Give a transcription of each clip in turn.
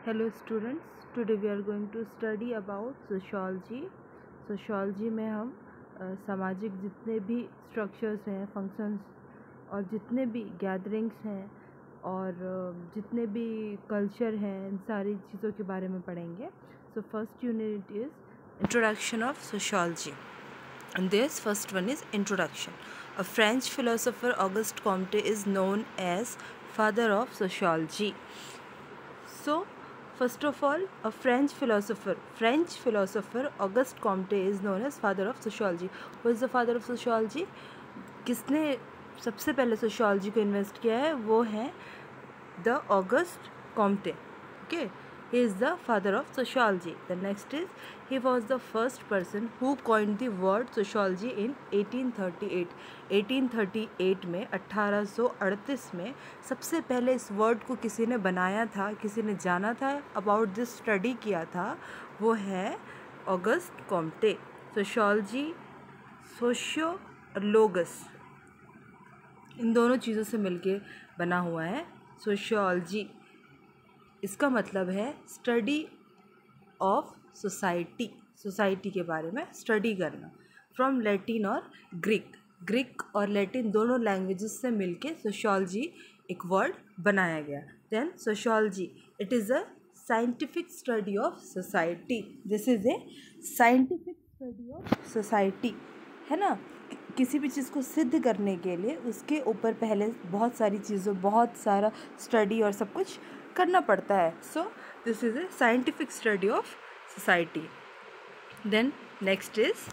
Hello students, today we are going to study about sociology. Sociology में हम सामाजिक जितने भी स्ट्रक्चर्स हैं, फंक्शंस और जितने भी गैदरिंग्स हैं और जितने भी कल्चर हैं, इन सारी चीज़ों के बारे में पढ़ेंगे. So first unit is Introduction of Sociology. And this first one is Introduction. A French philosopher, Auguste Comte, is known as father of sociology. So first of all, a French philosopher Auguste Comte is known as father of sociology. Who is the father of sociology? किसने सबसे पहले sociology को invest किया है? वो है the Auguste Comte. Okay, he is the father of sociology. The next is, he was the first person who coined the word sociology in 1838. 1838 में 1838 में सबसे पहले इस वर्ड को किसी ने बनाया था, किसी ने जाना था, अबाउट दिस स्टडी किया था, वो है ऑगस्ट कॉम्टे. सोशियोलॉजी, सोशियोलोगस, इन दोनों चीज़ों से मिलके बना हुआ है सोशियोलॉजी. इसका मतलब है स्टडी ऑफ सोसाइटी, सोसाइटी के बारे में स्टडी करना. फ्रॉम लैटिन और ग्रीक और लैटिन दोनों लैंग्वेजेस से मिलके सोशियोलॉजी एक वर्ड बनाया गया. Then sociology, it is a scientific study of society. This is a scientific study of society, है ना. किसी भी चीज़ को सिद्ध करने के लिए उसके ऊपर पहले बहुत सारी चीज़ों, बहुत सारा स्टडी और सब कुछ करना पड़ता है. So this is a scientific study of society. Then next is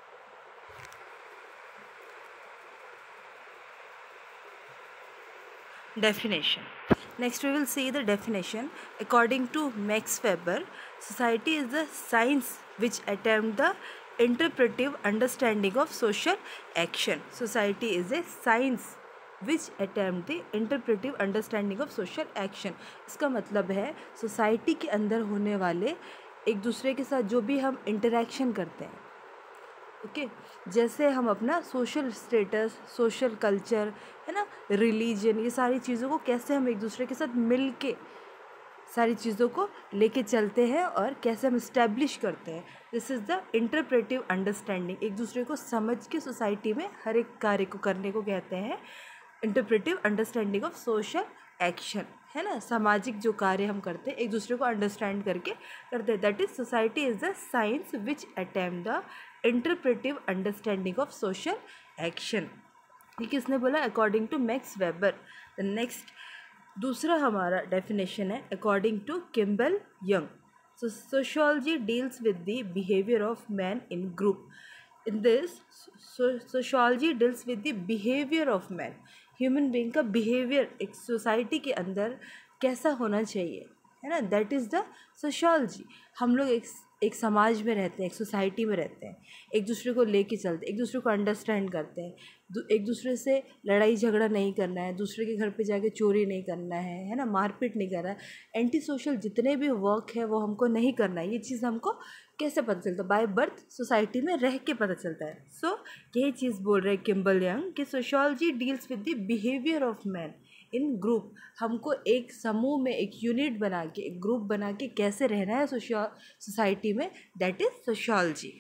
definition. Next we will see the definition. According to Max Weber, society is the science which attempt the interpretive understanding of social action. Society is a science which attempt the interpretive understanding of social action. इसका मतलब है society के अंदर होने वाले एक दूसरे के साथ जो भी हम इंटरेक्शन करते हैं, ओके, जैसे हम अपना सोशल स्टेटस, सोशल कल्चर, है ना, रिलीजन, ये सारी चीज़ों को कैसे हम एक दूसरे के साथ मिल के सारी चीज़ों को लेके चलते हैं और कैसे हम इस्टेब्लिश करते हैं. This is the interpretive understanding. एक दूसरे को समझ के सोसाइटी में हर एक कार्य को करने को कहते हैं interpretive understanding of social action, है ना. सामाजिक जो कार्य हम करते हैं एक दूसरे को अंडरस्टैंड करके करते हैं. That is society is the science which attempt the interpretive understanding of social action. ये किसने बोला? According to Max Weber. The next दूसरा हमारा डेफिनेशन है according to Kimball Young. So sociology deals with the behaviour of man in group. In this sociology deals with the behaviour of man. Human being का behaviour एक society के अंदर कैसा होना चाहिए, है ना, दैट इज़ द सोशियोलॉजी. हम लोग एक समाज में रहते हैं, एक सोसाइटी में रहते हैं, एक दूसरे को लेके चलते हैं, एक दूसरे को अंडरस्टैंड करते हैं, एक दूसरे से लड़ाई झगड़ा नहीं करना है, दूसरे के घर पे जाके चोरी नहीं करना है ना, मारपीट नहीं करना है, एंटी सोशल जितने भी वर्क है वो हमको नहीं करना है. ये चीज़ हमको कैसे पता चलता है? बाय बर्थ सोसाइटी में रह के पता चलता है. सो यही चीज़ बोल रहे हैं किम्बल यंग कि sociology deals with the behaviour of man in group. हमको एक समूह में, एक यूनिट बना के, एक ग्रुप बना के कैसे रहना है सोसाइटी में, that is sociology.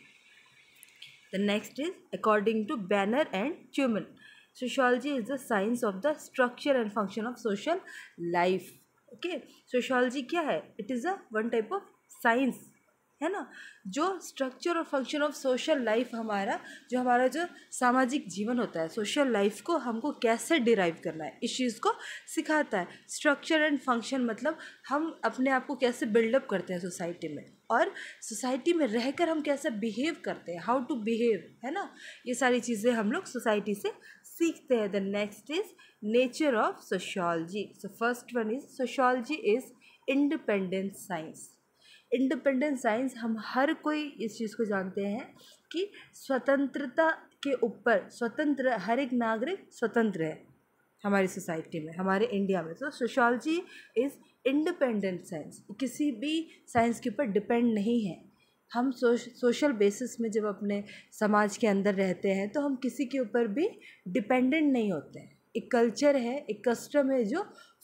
The next is according to Bennett and Tumin, sociology is the science of the structure and function of social life. Okay, sociology क्या है? It is a one type of science, है ना, जो structure और function of social life, हमारा जो सामाजिक जीवन होता है, सोशल लाइफ को हमको कैसे डिराइव करना है, इस चीज़ को सिखाता है. स्ट्रक्चर एंड फंक्शन मतलब हम अपने आप को कैसे बिल्डअप करते हैं सोसाइटी में, और सोसाइटी में रहकर हम कैसे बिहेव करते हैं, हाउ टू बिहेव, है ना. ये सारी चीज़ें हम लोग सोसाइटी से सीखते हैं. The next is nature of sociology. So first one is sociology is independent science. Independent science, हम हर कोई इस चीज़ को जानते हैं कि स्वतंत्रता के ऊपर स्वतंत्र, हर एक नागरिक स्वतंत्र है हमारी सोसाइटी में, हमारे इंडिया में. तो सोशियोलॉजी इज़ इंडिपेंडेंट साइंस, किसी भी साइंस के ऊपर डिपेंड नहीं है. हम सोशल बेसिस में जब अपने समाज के अंदर रहते हैं तो हम किसी के ऊपर भी डिपेंडेंट नहीं होते हैं. एक कल्चर है, एक कस्टम है जो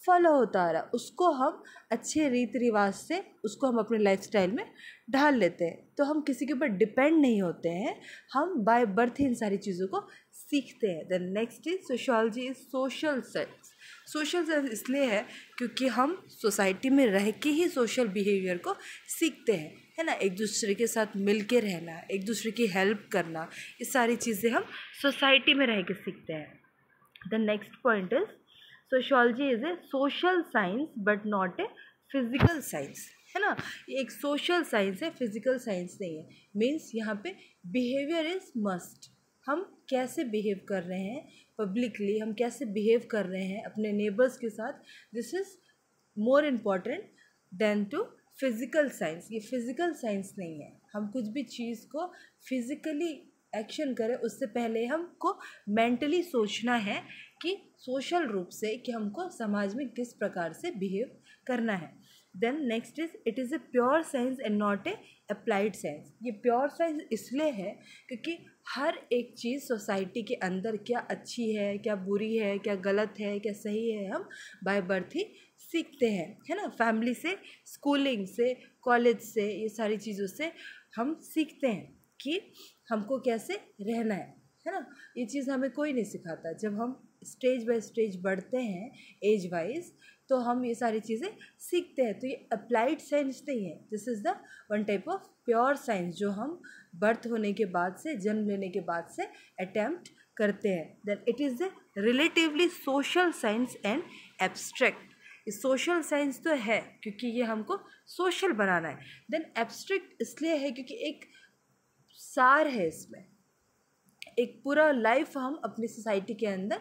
फॉलो होता आ रहा है, उसको हम अच्छे रीति रिवाज से उसको हम अपने लाइफस्टाइल में ढाल लेते हैं। तो हम किसी के ऊपर डिपेंड नहीं होते हैं, हम बाय बर्थ ही इन सारी चीज़ों को सीखते हैं। Then next is sociology is social science. Social science इसलिए है क्योंकि हम सोसाइटी में रह के ही सोशल बिहेवियर को सीखते हैं, है ना। एक दूसरे के साथ मिल के रहना, एक दूसरे की हेल्प करना, ये सारी चीज़ें हम सोसाइटी में रह के सीखते हैं। The next point is sociology is a social science but not a physical science, है ना। ये एक सोशल साइंस है, फिजिकल साइंस नहीं है। मीन्स यहाँ पे बिहेवियर इज मस्ट। हम कैसे बिहेव कर रहे हैं पब्लिकली, हम कैसे बिहेव कर रहे हैं अपने नेबर्स के साथ, this is more important than to physical science. ये फिज़िकल साइंस नहीं है। हम कुछ भी चीज़ को फिज़िकली एक्शन करें उससे पहले हमको मेंटली सोचना है कि सोशल रूप से कि हमको समाज में किस प्रकार से बिहेव करना है। Then next is it is a pure science and not a applied science. ये प्योर साइंस इसलिए है क्योंकि हर एक चीज़ सोसाइटी के अंदर क्या अच्छी है, क्या बुरी है, क्या गलत है, क्या सही है, हम बाय बर्थ ही सीखते हैं, है ना। फैमिली से, स्कूलिंग से, कॉलेज से, ये सारी चीज़ों से हम सीखते हैं कि हमको कैसे रहना है ना। ये चीज़ हमें कोई नहीं सिखाता। जब हम स्टेज बाय स्टेज बढ़ते हैं एज वाइज, तो हम ये सारी चीज़ें सीखते हैं। तो ये अप्लाइड साइंस नहीं है, this is the one type of pure science जो हम बर्थ होने के बाद से, जन्म लेने के बाद से अटैम्प्ट करते हैं। Then it is the relatively social science and abstract. ये सोशल साइंस तो है क्योंकि ये हमको सोशल बनाना है। देन एब्स्ट्रैक्ट इसलिए है क्योंकि एक सार है इसमें, एक पूरा लाइफ हम अपनी सोसाइटी के अंदर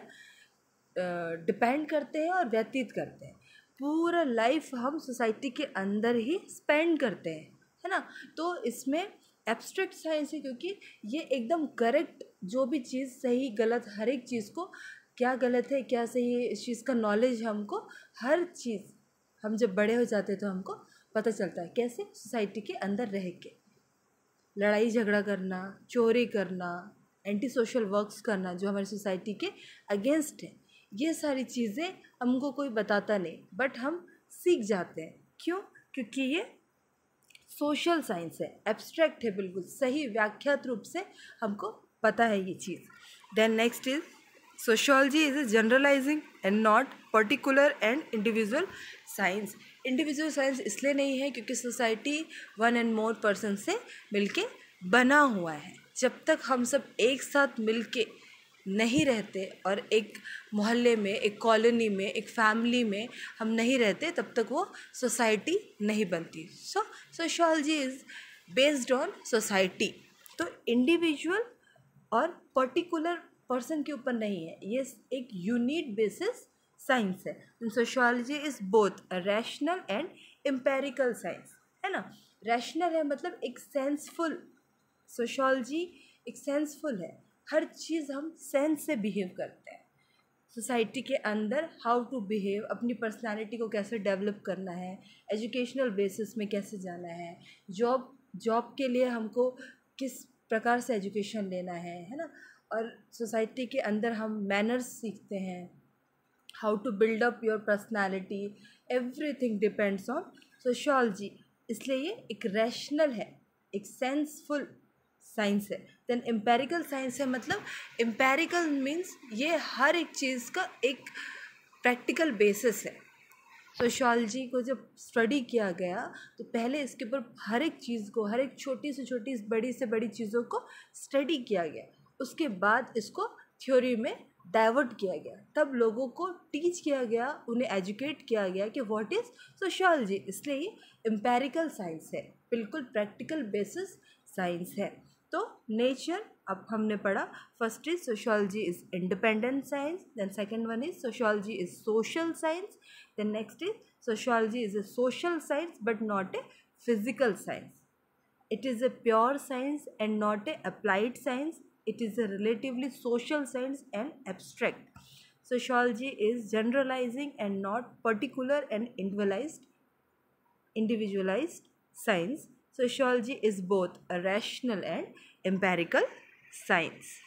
डिपेंड करते हैं और व्यतीत करते हैं। पूरा लाइफ हम सोसाइटी के अंदर ही स्पेंड करते हैं, है ना। तो इसमें एब्स्ट्रैक्ट साइंस है क्योंकि ये एकदम करेक्ट, जो भी चीज़ सही गलत, हर एक चीज़ को क्या गलत है क्या सही है इस चीज़ का नॉलेज हमको, हर चीज़ हम जब बड़े हो जाते हैं तो हमको पता चलता है कैसे सोसाइटी के अंदर रह के। लड़ाई झगड़ा करना, चोरी करना, एंटी सोशल वर्क्स करना जो हमारी सोसाइटी के अगेंस्ट है, ये सारी चीज़ें हमको कोई बताता नहीं, बट हम सीख जाते हैं। क्यों? क्योंकि ये सोशल साइंस है, एब्स्ट्रैक्ट है, बिल्कुल सही व्याख्यात रूप से हमको पता है ये चीज़। Then next is sociology is a generalising and not particular and individual science. Individual science इसलिए नहीं है क्योंकि society one and more person से मिलके बना हुआ है। जब तक हम सब एक साथ मिलके नहीं रहते और एक मोहल्ले में, एक कॉलोनी में, एक फैमिली में हम नहीं रहते, तब तक वो सोसाइटी नहीं बनती। So sociology is based on society. तो इंडिविजुअल और पर्टिकुलर पर्सन के ऊपर नहीं है, ये एक यूनिट बेसिस साइंस है। Sociology is both rational and empirical science, है ना। रैशनल है मतलब एक सेंसफुल, सोशियोलॉजी एक सेंसफुल है, हर चीज़ हम सेंस से बिहेव करते हैं। सोसाइटी के अंदर हाउ टू बिहेव, अपनी पर्सनालिटी को कैसे डेवलप करना है, एजुकेशनल बेसिस में कैसे जाना है, जॉब के लिए हमको किस प्रकार से एजुकेशन लेना है ना। और सोसाइटी के अंदर हम मैनर्स सीखते हैं, how to build up your personality, everything depends on sociology. इसलिए ये एक रैशनल है, एक सेंसफुल साइंस है। देन एम्पेरिकल साइंस है, मतलब एम्पेरिकल मीन्स ये हर एक चीज़ का एक प्रैक्टिकल बेसिस है। सोशियोलॉजी को जब स्टडी किया गया तो पहले इसके ऊपर हर एक चीज़ को, हर एक छोटी से छोटी, बड़ी से बड़ी चीज़ों को स्टडी किया गया, उसके बाद इसको थ्योरी में डाइवर्ट किया गया, तब लोगों को टीच किया गया, उन्हें एजुकेट किया गया कि व्हाट इज़ सोशियोलॉजी। इसलिए ये एम्पेरिकल साइंस है, बिल्कुल प्रैक्टिकल बेसिस साइंस है। तो नेचर अब हमने पढ़ा, first is sociology is independent science, then second one is sociology is social science, then next is sociology is a social science but not a physical science. It is a pure science and not a applied science. It is a relatively social science and abstract. Sociology is generalizing and not particular and individualized science. Sociology is both a rational and empirical science.